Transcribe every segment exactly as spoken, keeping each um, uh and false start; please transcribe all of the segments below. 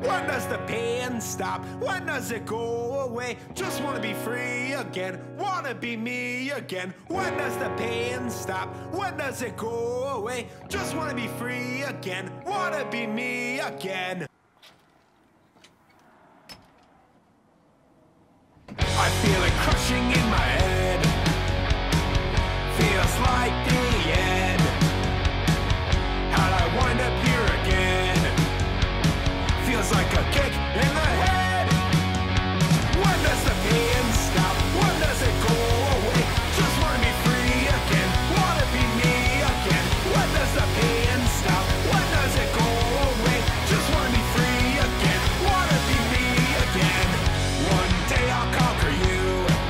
When does the pain stop? When does it go away? Just wanna be free again, wanna be me again. When does the pain stop? When does it go away? Just wanna be free again, wanna be me again. I feel it crushing in my head. Feels like the end. How'd I wind up here again? Feels like a kick in the head. When does the pain stop? When does it go away? Just wanna be free again, wanna be me again. When does the pain stop? When does it go away? Just wanna be free again, wanna be me again. One day I'll conquer you.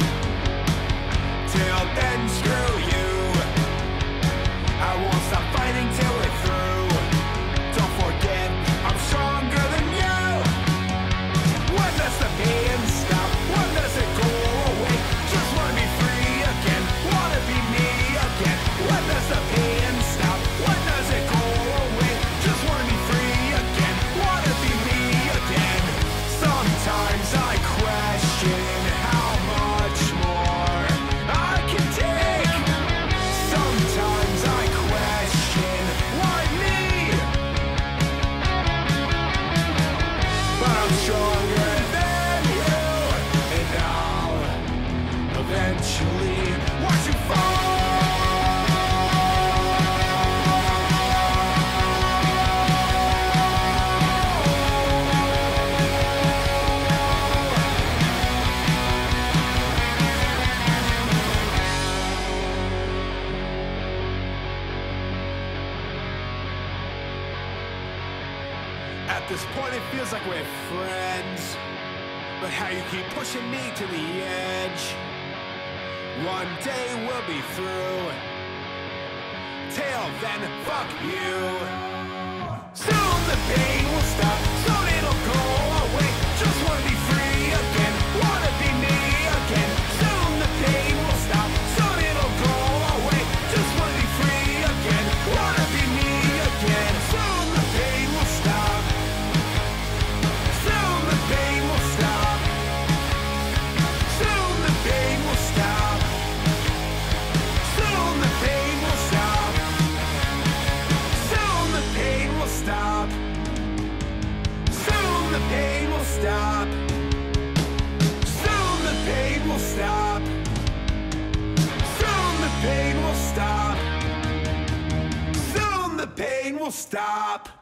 Till then, screw you. I won't stop fighting till we're through. Don't forget, I'm stronger than you. When does the pain stop? When does it go away? Just wanna be free again, wanna be me again. When does the pain stop? When does it go away? Just wanna be free again, wanna be me again. Sometimes I question how much more I can take. Sometimes I question why me. But I'm stronger than you, and I'll eventually watch you fall. At this point it feels like we're friends, but how you keep pushing me to the edge. One day we'll be through. Till then, fuck you. Soon the pain will stop, soon it'll go away. Just wanna be free again, wanna be me again. Soon the pain will stop, soon it'll go away. Just wanna be free again, wanna be me again. Soon the pain will stop. Soon the pain will stop. Soon the pain will stop. Soon the pain will stop. Soon the pain will stop. Soon the pain will stop. Soon the pain will stop. Soon the pain will stop. Soon the pain will stop.